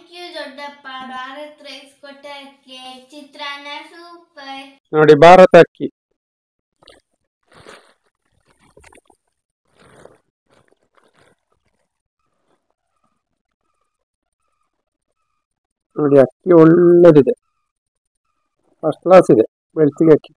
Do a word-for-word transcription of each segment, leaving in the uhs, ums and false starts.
You ದೊಡ್ಡಪ್ಪ. Bharat rice ಕೊಟ್ಟಕ್ಕೆ ಚಿತ್ರಾನ್ನ ಸೂಪರ್. ನೋಡಿ ಭಾರತ ಅಕ್ಕಿ. ನೋಡಿ ಅಕ್ಕಿ ಒಳ್ಳೆದಿದೆ, ಫಸ್ಟ್ ಕ್ಲಾಸ್ ಇದೆ ಬೆಳ್ತಿಗೆ ಅಕ್ಕಿ.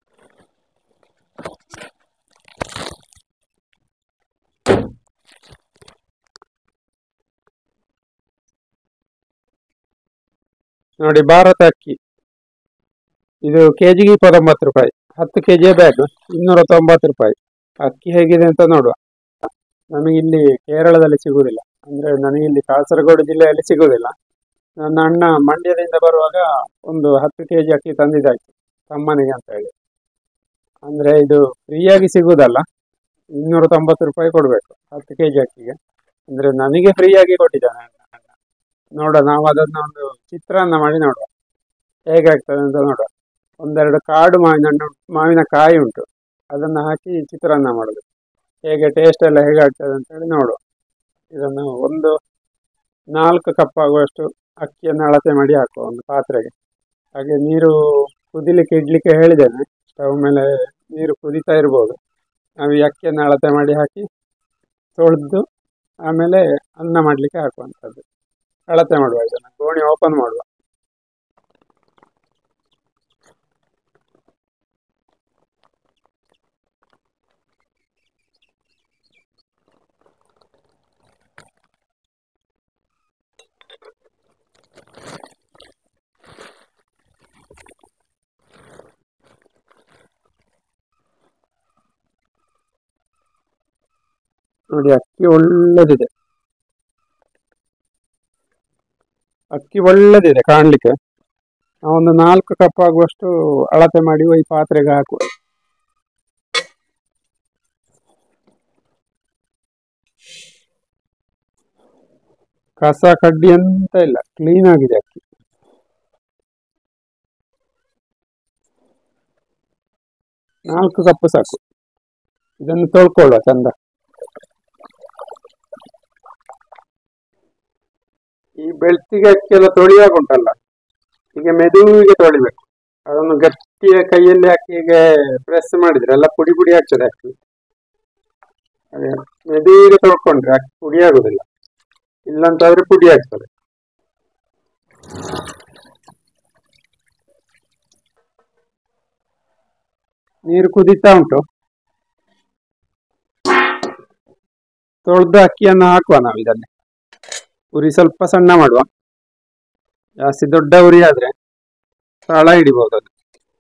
ನೋಡಿ ಭಾರತ ಅಕ್ಕಿ, ಇದು ಕೆಜಿಗೆ ಇಪ್ಪತ್ತೊಂಬತ್ತು ರೂಪಾಯಿ, ಹತ್ತು ಕೆಜಿಯ ಬ್ಯಾಗ್ ಇನ್ನೂರ ತೊಂಬತ್ತು ರೂಪಾಯಿ. ಅಕ್ಕಿ ಹೇಗಿದೆ ಅಂತ ನೋಡುವ. ನಮಗೆ ಇಲ್ಲಿ ಕೇರಳದಲ್ಲಿ ಸಿಗುವುದಿಲ್ಲ, ಅಂದ್ರೆ ನನಗೆ ಇಲ್ಲಿ ಕಾಸರಗೋಡು ಜಿಲ್ಲೆಯಲ್ಲಿ ಸಿಗುವುದಿಲ್ಲ. ನನ್ನ ಅಣ್ಣ ಮಂಡ್ಯದಿಂದ ಬರುವಾಗ ಒಂದು ಹತ್ತು ಕೆಜಿ ಅಕ್ಕಿ ತಂದಿದ್ದಾಯ್ತು ತಮ್ಮನಿಗೆ ಅಂತ ಹೇಳಿ. ಅಂದ್ರೆ ಇದು ಫ್ರೀಯಾಗಿ ಸಿಗುವುದಲ್ಲ, ಇನ್ನೂರ ತೊಂಬತ್ತು ರೂಪಾಯಿ ಕೊಡ್ಬೇಕು ಹತ್ತು ಕೆಜಿ ಅಕ್ಕಿಗೆ. ಅಂದ್ರೆ ನನಗೆ ಫ್ರೀಯಾಗಿ ಕೊಟ್ಟಿದ್ದಾನೆ ಅಣ್ಣ. ನೋಡುವ, ನಾವು ಅದನ್ನ ಒಂದು ಚಿತ್ರಾನ್ನ ಮಾಡಿ ನೋಡುವ ಹೇಗಾಗ್ತದೆ ಅಂತ ನೋಡುವ. ಒಂದೆರಡು ಕಾಡು ಮಾವಿನ ಹಣ್ಣು ಮಾವಿನಕಾಯಿ ಉಂಟು, ಅದನ್ನು ಹಾಕಿ ಚಿತ್ರಾನ್ನ ಮಾಡೋದು, ಹೇಗೆ ಟೇಸ್ಟ್ ಎಲ್ಲ ಹೇಗಾಗ್ತದೆ ಅಂತ ಹೇಳಿ ನೋಡುವ. ಇದನ್ನು ಒಂದು ನಾಲ್ಕು ಕಪ್ ಆಗುವಷ್ಟು ಅಕ್ಕಿಯನ್ನು ಅಳತೆ ಮಾಡಿ ಹಾಕುವ ಒಂದು ಪಾತ್ರೆಗೆ. ಹಾಗೆ ನೀರು ಕುದಿಲಿಕ್ಕೆ ಇಡ್ಲಿಕ್ಕೆ ಹೇಳಿದ್ದೇನೆ, ಸ್ಟವ್ ಮೇಲೆ ನೀರು ಕುದೀತಾ ಇರ್ಬೋದು. ನಾವು ಈ ಅಕ್ಕಿಯನ್ನು ಅಳತೆ ಮಾಡಿ ಹಾಕಿ ತೊಳೆದು ಆಮೇಲೆ ಅನ್ನ ಮಾಡಲಿಕ್ಕೆ ಹಾಕುವಂಥದ್ದು. ಅಳತೆ ಮಾಡುವ, ಇದನ್ನು ಗೋಣಿ ಓಪನ್ ಮಾಡುವ. ನೋಡಿ ಅಕ್ಕಿ ಒಳ್ಳೆದಿದೆ, ಅಕ್ಕಿ ಒಳ್ಳೆದಿದೆ ಕಾಣ್ಲಿಕ್ಕೆ. ಒಂದು ನಾಲ್ಕು ಕಪ್ ಆಗುವಷ್ಟು ಅಳತೆ ಮಾಡಿ ಈ ಪಾತ್ರೆಗೆ ಹಾಕುವ. ಕಸ ಕಡ್ಡಿ ಅಂತ ಇಲ್ಲ, ಕ್ಲೀನ್ ಆಗಿದೆ ಅಕ್ಕಿ. ನಾಲ್ಕು ಕಪ್ ಸಾಕು. ಇದನ್ನು ತೊಳ್ಕೊಳ್ಳುವ ಚಂದ. ಈ ಬೆಳ್ತಿಗೆ ಅಕ್ಕಿ ಎಲ್ಲ ತೊಳಿಯಾಗ ಉಂಟಲ್ಲ, ಈಗ ಮೆದುವಿಗೆ ತೊಳಿಬೇಕು. ಅದನ್ನು ಗಟ್ಟಿಯ ಕೈಯಲ್ಲಿ ಹಾಕಿ ಹೀಗೆ ಪ್ರೆಸ್ ಮಾಡಿದ್ರೆ ಎಲ್ಲ ಪುಡಿ ಪುಡಿ ಆಗ್ತದೆ ಅಕ್ಕಿ. ಅದೇ ಮೆದುವಿಗೆ ತೊಳ್ಕೊಂಡ್ರೆ ಅಕ್ಕಿ ಪುಡಿ ಆಗುದಿಲ್ಲ, ಇಲ್ಲಂತಾದ್ರೆ ಪುಡಿ ಆಗ್ತದೆ. ನೀರು ಕುದೀತಾ ಉಂಟು, ತೊಳೆದ ಅಕ್ಕಿಯನ್ನು ಹಾಕುವ ನಾವು ಇದನ್ನೇ. ಉರಿ ಸ್ವಲ್ಪ ಸಣ್ಣ ಮಾಡುವ, ಜಾಸ್ತಿ ದೊಡ್ಡ ಉರಿ ಆದ್ರೆ ತಳ ಹಿಡಿಬಹುದು ಅದು.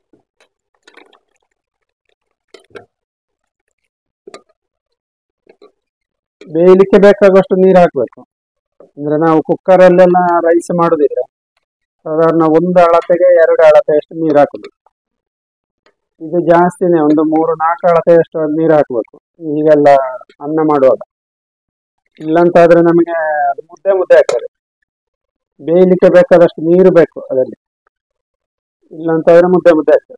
ಬೇಯಲಿಕ್ಕೆ ಬೇಕಾಗುವಷ್ಟು ನೀರು ಹಾಕ್ಬೇಕು. ಅಂದ್ರೆ ನಾವು ಕುಕ್ಕರಲ್ಲೆಲ್ಲ ರೈಸ್ ಮಾಡುದಿದ್ರೆ ಸಾಧಾರಣ ಒಂದು ಅಳತೆಗೆ ಎರಡು ಅಳತೆಯಷ್ಟು ನೀರು ಹಾಕುದು. ಇದು ಜಾಸ್ತಿನೇ, ಒಂದು ಮೂರು ನಾಲ್ಕು ಅಳತೆಯಷ್ಟು ನೀರು ಹಾಕ್ಬೇಕು ಈಗೆಲ್ಲ ಅನ್ನ ಮಾಡುವಾಗ. ಇಲ್ಲಂತಾದ್ರೆ ನಮಗೆ ಅದು ಮುದ್ದೆ ಮುದ್ದೆ ಆಗ್ತದೆ. ಬೇಯಲಿಕ್ಕೆ ಬೇಕಾದಷ್ಟು ನೀರು ಬೇಕು ಅದರಲ್ಲಿ, ಇಲ್ಲಂತಾದ್ರೆ ಮುದ್ದೆ ಮುದ್ದೆ ಆಗ್ತದೆ.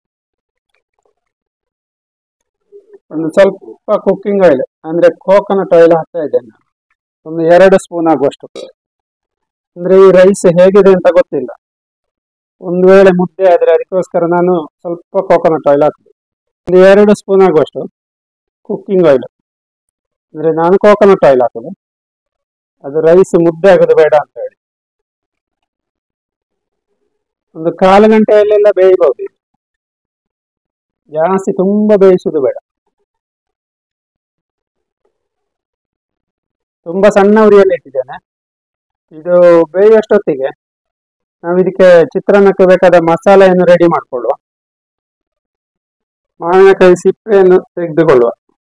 ಒಂದು ಸ್ವಲ್ಪ ಕುಕ್ಕಿಂಗ್ ಆಯಿಲ್ ಅಂದ್ರೆ ಕೋಕೋನಟ್ ಆಯಿಲ್ ಹಾಕ್ತಾ ಇದ್ದೇನೆ, ಒಂದು ಎರಡು ಸ್ಪೂನ್ ಆಗುವಷ್ಟು. ಅಂದ್ರೆ ಈ ರೈಸ್ ಹೇಗಿದೆ ಅಂತ ಗೊತ್ತಿಲ್ಲ, ಒಂದು ವೇಳೆ ಮುದ್ದೆ ಆದ್ರೆ ಅದಕ್ಕೋಸ್ಕರ ನಾನು ಸ್ವಲ್ಪ ಕೋಕೋನಟ್ ಆಯಿಲ್ ಹಾಕುದು. ಒಂದು ಎರಡು ಸ್ಪೂನ್ ಆಗುವಷ್ಟು ಕುಕ್ಕಿಂಗ್ ಆಯಿಲ್. ಅಂದ್ರೆ ನಾನು ಕೋಕೋನಟ್ ಆಯಿಲ್ ಹಾಕುದು, ಅದು ರೈಸ್ ಮುದ್ದೆ ಆಗೋದು ಬೇಡ ಅಂತ ಹೇಳಿ. ಒಂದು ಕಾಲು ಗಂಟೆಯಲ್ಲೆಲ್ಲ ಬೇಯಬಹುದು, ಜಾಸ್ತಿ ತುಂಬಾ ಬೇಯಿಸುದು ಬೇಡ. ತುಂಬಾ ಸಣ್ಣ ಉರಿಯಲ್ಲಿ ಇಟ್ಟಿದ್ದೇನೆ. ಇದು ಬೇಯುವಷ್ಟೊತ್ತಿಗೆ ನಾವು ಇದಕ್ಕೆ ಚಿತ್ರಾನ್ನಕ್ಕೆ ಬೇಕಾದ ಮಸಾಲೆಯನ್ನು ರೆಡಿ ಮಾಡಿಕೊಳ್ಳುವ. ಮಾವಿನಕಾಯಿ ಸಿಪ್ಪೆಯನ್ನು ತೆಗೆದುಕೊಳ್ಳುವ.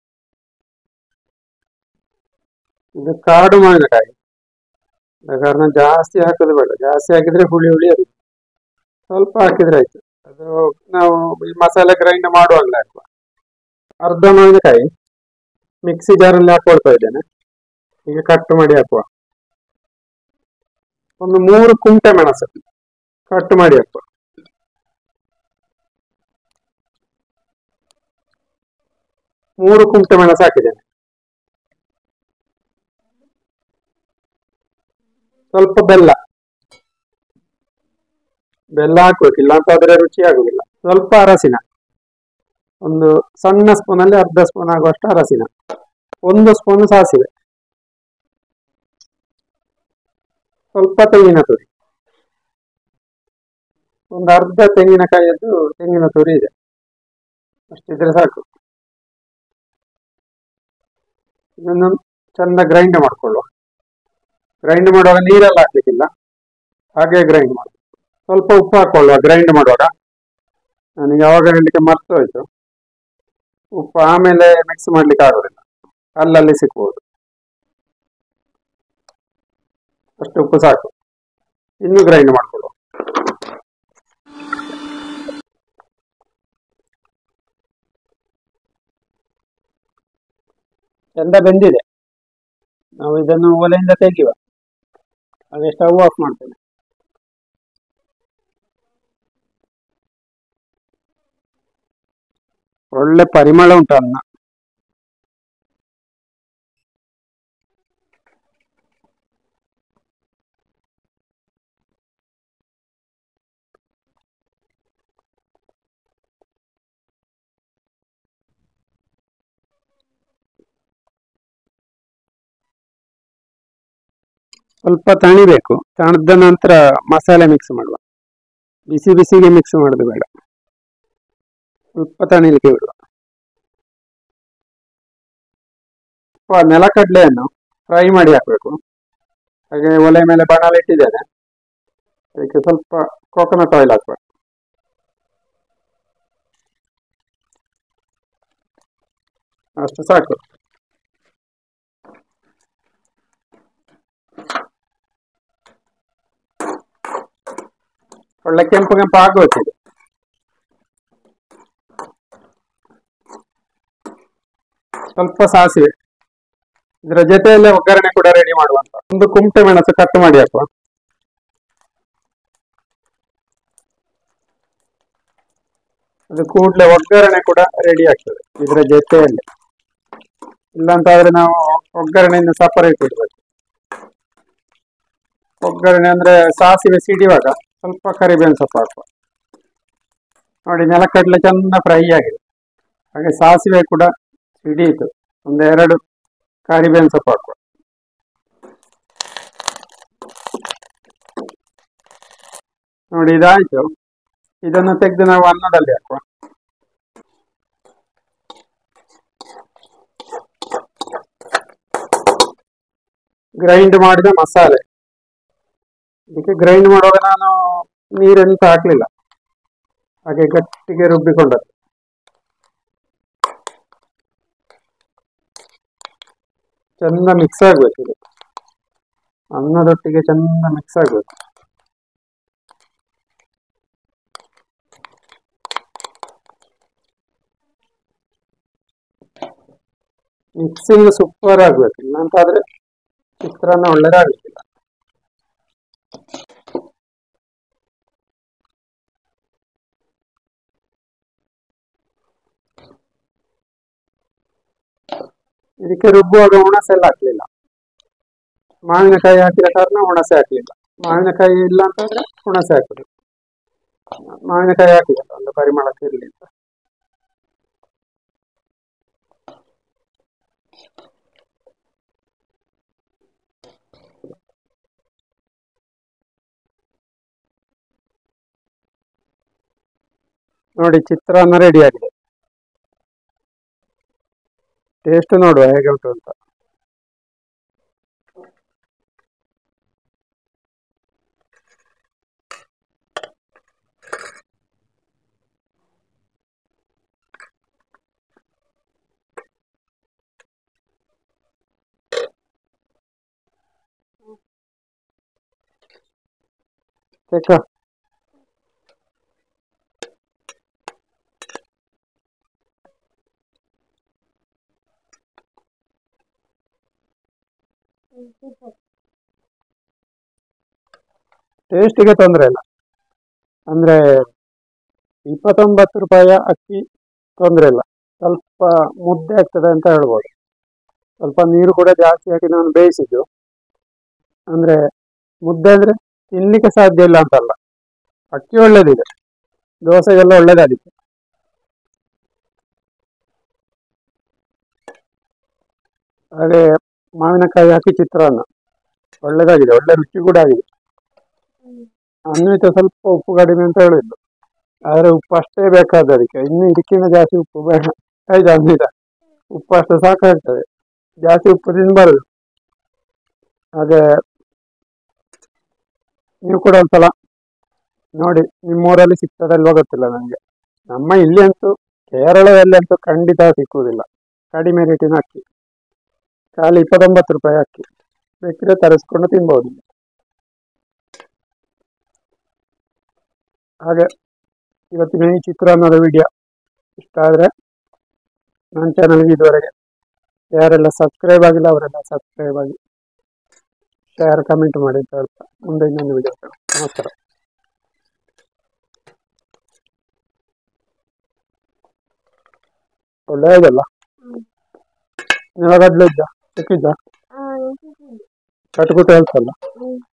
ಇದು ಕಾಡು ಮಾವಿನಕಾಯಿ, ಕಾರಣ ಜಾಸ್ತಿ ಹಾಕೋದು ಬೇಡ, ಜಾಸ್ತಿ ಹಾಕಿದ್ರೆ ಹುಳಿ ಹುಳಿ ಅದು. ಸ್ವಲ್ಪ ಹಾಕಿದ್ರೆ ಆಯ್ತು. ಅದು ನಾವು ಈ ಮಸಾಲೆ ಗ್ರೈಂಡ್ ಮಾಡುವಾಗಲೇ ಹಾಕುವ. ಅರ್ಧ ಮಾವಿನಕಾಯಿ ಮಿಕ್ಸಿ ಜಾರಲ್ಲಿ ಹಾಕೊಳ್ತಾ ಇದ್ದೇನೆ, ಈಗ ಕಟ್ ಮಾಡಿ ಹಾಕುವ. ಒಂದು ಮೂರು ಕುಂಟೆ ಮೆಣಸು ಕಟ್ ಮಾಡಿ ಹಾಕುವ. ಮೂರು ಕುಂಟೆ ಮೆಣಸು ಹಾಕಿದ್ದೇನೆ. ಸ್ವಲ್ಪ ಬೆಲ್ಲ, ಬೆಲ್ಲ ಹಾಕ್ಬೇಕು, ಇಲ್ಲ ಅಂತಾದ್ರೆ ರುಚಿ ಆಗುದಿಲ್ಲ. ಸ್ವಲ್ಪ ಅರಸಿನ, ಒಂದು ಸಣ್ಣ ಸ್ಪೂನಲ್ಲಿ ಅರ್ಧ ಸ್ಪೂನ್ ಆಗುವಷ್ಟು ಅರಸಿನ, ಒಂದು ಸ್ಪೂನ್ ಸಾಸಿವೆ, ಸ್ವಲ್ಪ ತೆಂಗಿನ ತುರಿ, ಒಂದು ಅರ್ಧ ತೆಂಗಿನಕಾಯಿಯದ್ದು ತೆಂಗಿನ ತುರಿ ಇದೆ, ಅಷ್ಟಿದ್ರೆ ಸಾಕು. ಇದನ್ನು ಚಂದ ಗ್ರೈಂಡ್ ಮಾಡ್ಕೊಳ್ಳುವ. ಗ್ರೈಂಡ್ ಮಾಡುವಾಗ ನೀರೆಲ್ಲ ಹಾಕ್ಲಿಕ್ಕಿಲ್ಲ, ಹಾಗೆ ಗ್ರೈಂಡ್ ಮಾಡುವ. ಸ್ವಲ್ಪ ಉಪ್ಪು ಹಾಕೊಳ್ಳುವ ಗ್ರೈಂಡ್ ಮಾಡುವಾಗ. ನನಗೆ ಯಾವಾಗ ಹೇಳಲಿಕ್ಕೆ ಮರ್ತು ಹೋಯ್ತು. ಉಪ್ಪು ಆಮೇಲೆ ಮಿಕ್ಸ್ ಮಾಡ್ಲಿಕ್ಕೆ ಆಗೋದಿಲ್ಲ, ಅಲ್ಲಲ್ಲಿ ಸಿಕ್ಬಹುದು. ಅಷ್ಟು ಉಪ್ಪು ಸಾಕು. ಇನ್ನು ಗ್ರೈಂಡ್ ಮಾಡ್ಕೊಳ್ಳುವ. ಚಂದ ಬೆಂದಿದೆ. ನಾವು ಇದನ್ನು ಒಲೆಯಿಂದ ತೆಗೆಯುವ. ಹಾಗೆ ಸ್ಟವ್ ಆಫ್ ಮಾಡ್ತೇನೆ. ಒಳ್ಳೆ ಪರಿಮಳ ಉಂಟು ಅನ್ನ. ಸ್ವಲ್ಪ ತಣಿಬೇಕು. ತಣದ ನಂತರ ಮಸಾಲೆ ಮಿಕ್ಸ್ ಮಾಡುವ. ಬಿಸಿ ಬಿಸಿಗೆ ಮಿಕ್ಸ್ ಮಾಡುದು ಬೇಡ, ಸ್ವಲ್ಪ ತಣಿಲಿಕ್ಕೆ ಬಿಡುವ. ಸ್ವಲ್ಪ ನೆಲಕಡಲೆಯನ್ನು ಫ್ರೈ ಮಾಡಿ ಹಾಕಬೇಕು. ಹಾಗೆ ಒಲೆ ಮೇಲೆ ಬಾಣಲೆ ಇಟ್ಟಿದ್ದೇನೆ, ಅದಕ್ಕೆ ಸ್ವಲ್ಪ ಕೋಕೋನಟ್ ಆಯಿಲ್ ಹಾಕಬೇಕು. ಅಷ್ಟು ಸಾಕು. ಒಳ್ಳೆ ಕೆಂಪು ಕೆಂಪು ಆಗೋಯ್ತಿದೆ. ಸ್ವಲ್ಪ ಸಾಸಿವೆ, ಇದರ ಜೊತೆಯಲ್ಲೇ ಒಗ್ಗರಣೆ ಕೂಡ ರೆಡಿ ಮಾಡುವಂತ. ಒಂದು ಕುಂಟೆ ಮೆಣಸು ಕಟ್ ಮಾಡಿ ಹಾಕುವ. ಅದು ಕೂಡಲೇ ಒಗ್ಗರಣೆ ಕೂಡ ರೆಡಿ ಆಗ್ತದೆ ಇದರ ಜೊತೆಯಲ್ಲಿ. ಇಲ್ಲಂತಾದ್ರೆ ನಾವು ಒಗ್ಗರಣೆಯನ್ನು ಸಪರೇಟ್ ಇಡಬೇಕು. ಒಗ್ಗರಣೆ ಅಂದ್ರೆ ಸಾಸಿವೆ ಸಿಡಿಯುವಾಗ ಸ್ವಲ್ಪ ಕರಿಬೇವಿನ ಸೊಪ್ಪು ಹಾಕುವ. ನೋಡಿ, ನೆಲಕಡಲೆ ಚೆಂದ ಫ್ರೈ ಆಗಿದೆ. ಹಾಗೆ ಸಾಸಿವೆ ಕೂಡ ಸಿಡಿಯಿತು. ಒಂದೆರಡು ಕರಿಬೇವಿನ ಸೊಪ್ಪು ಹಾಕುವ. ನೋಡಿ, ಇದಾಯ್ತು. ಇದನ್ನು ತೆಗೆದು ನಾವು ಅನ್ನದಲ್ಲಿ ಹಾಕುವ. ಗ್ರೈಂಡ್ ಮಾಡಿದ ಮಸಾಲೆ. ಇದಕ್ಕೆ ಗ್ರೈಂಡ್ ಮಾಡುವಾಗ ನಾನು ನೀರೆಂತ ಹಾಕ್ಲಿಲ್ಲ, ಹಾಗೆ ಗಟ್ಟಿಗೆ ರುಬ್ಬಿಕೊಂಡದ್ದು. ಚಂದ ಮಿಕ್ಸ್ ಆಗ್ಬೇಕು. ಇದು ಅನ್ನದೊಟ್ಟಿಗೆ ಚಂದ ಮಿಕ್ಸ್ ಆಗ್ಬೇಕು. ಮಿಕ್ಸಿಂಗ್ ಸೂಪರ್ ಆಗ್ಬೇಕು, ಇಲ್ಲ ಅಂತಾದ್ರೆ ಚಿತ್ರಾನ್ನ ಒಳ್ಳೆದಾಗಲಿಕ್ಕಿಲ್ಲ. ಇದಕ್ಕೆ ರುಬ್ಬುವಾಗ ಹುಣಸೆ ಎಲ್ಲ ಹಾಕ್ಲಿಲ್ಲ. ಮಾವಿನಕಾಯಿ ಹಾಕಿದ ಕಾರಣ ಹುಣಸೆ ಹಾಕ್ಲಿಲ್ಲ. ಮಾವಿನಕಾಯಿ ಇಲ್ಲ ಅಂತಂದ್ರೆ ಹುಣಸೆ ಹಾಕುದು. ಮಾವಿನಕಾಯಿ ಹಾಕಿದಲ್ಲ, ಒಂದು ಪರಿಮಳಕ್ಕೆ ಇರಲಿ ಅಂತ. ನೋಡಿ, ಚಿತ್ರಾನ್ನ ರೆಡಿ ಆಗಿದೆ. ಟೇಸ್ಟ್ ನೋಡುವ ಹೇಗೆ ಉಂಟು ಅಂತ. ತೆಕ್ಕ ಟೇಸ್ಟಿಗೆ ತೊಂದರೆ ಇಲ್ಲ. ಅಂದ್ರೆ ಇಪ್ಪತ್ತೊಂಬತ್ತು ರೂಪಾಯಿಯ ಅಕ್ಕಿ ತೊಂದರೆ ಇಲ್ಲ, ಸ್ವಲ್ಪ ಮುದ್ದೆ ಆಗ್ತದೆ ಅಂತ ಹೇಳ್ಬೋದು. ಸ್ವಲ್ಪ ನೀರು ಕೂಡ ಜಾಸ್ತಿ ಹಾಕಿ ನಾನು ಬೇಯಿಸಿದ್ದು. ಅಂದ್ರೆ ಮುದ್ದೆ ಅಂದ್ರೆ ತಿನ್ಲಿಕ್ಕೆ ಸಾಧ್ಯ ಇಲ್ಲ ಅಂತಲ್ಲ, ಅಕ್ಕಿ ಒಳ್ಳೇದಿದೆ, ದೋಸೆಗೆಲ್ಲ ಒಳ್ಳೇದಾಗಿತ್ತು. ಹಾಗೆ ಮಾವಿನಕಾಯಿ ಹಾಕಿ ಚಿತ್ರಾನ್ನ ಒಳ್ಳೇದಾಗಿದೆ, ಒಳ್ಳೆ ರುಚಿ ಕೂಡ ಆಗಿದೆ. ಅನ್ವಿತ ಸ್ವಲ್ಪ ಉಪ್ಪು ಕಡಿಮೆ ಅಂತ ಹೇಳಿದ್ಲು, ಆದ್ರೆ ಉಪ್ಪು ಅಷ್ಟೇ ಬೇಕಾದ ಅದಕ್ಕೆ, ಇನ್ನು ಇದಕ್ಕಿಂತ ಜಾಸ್ತಿ ಉಪ್ಪು ಬೇಡ. ಆಯ್ತಾ ಅನ್ವಿತ? ಉಪ್ಪು ಅಷ್ಟು ಸಾಕಾಗ್ತದೆ, ಜಾಸ್ತಿ ಉಪ್ಪು ತಿನ್ಬಾರದು. ಹಾಗೆ ನೀವು ಕೂಡ ಒಂದ್ಸಲ ನೋಡಿ, ನಿಮ್ಮೂರಲ್ಲಿ ಸಿಗ್ತದಲ್ವಾ ಗೊತ್ತಿಲ್ಲ ನನಗೆ. ನಮ್ಮ ಇಲ್ಲಿ ಅಂತೂ ಕೇರಳದಲ್ಲಿ ಅಂತೂ ಖಂಡಿತ ಸಿಕ್ಕುವುದಿಲ್ಲ. ಕಡಿಮೆ ರೇಟಿನ ಅಕ್ಕಿ, ಖಾಲಿ ಇಪ್ಪತ್ತೊಂಬತ್ತು ರೂಪಾಯಿ ಅಕ್ಕಿ, ಬೇಕಿದ್ರೆ ತರಿಸ್ಕೊಂಡು ತಿನ್ಬಹುದು. ಹಾಗೆ ಇವತ್ತಿನ ಈ ಚಿತ್ರಾನ್ನದ ವಿಡಿಯೋ ಇಷ್ಟ ಆದರೆ ನನ್ನ ಚಾನಲ್ಗೆ ಇದುವರೆಗೆ ಯಾರೆಲ್ಲ ಸಬ್ಸ್ಕ್ರೈಬ್ ಆಗಿಲ್ಲ ಅವರೆಲ್ಲ ಸಬ್ಸ್ಕ್ರೈಬ್ ಆಗಿ, ಶೇರ್ ಕಮೆಂಟ್ ಮಾಡಿ ಅಂತ ಹೇಳ್ತಾ ಮುಂದೆ ಇನ್ನೊಂದು ವಿಡಿಯೋ. ನಮಸ್ಕಾರ. ಒಳ್ಳೆಯದಲ್ಲ, ನೆಲಗಡ್ಲೆ ಇದ್ದ ಸಿಕ್ಕಿದ್ದ ಕಟ್ಬಿಟ್ಟು ಹೇಳ್ತಲ್ಲ.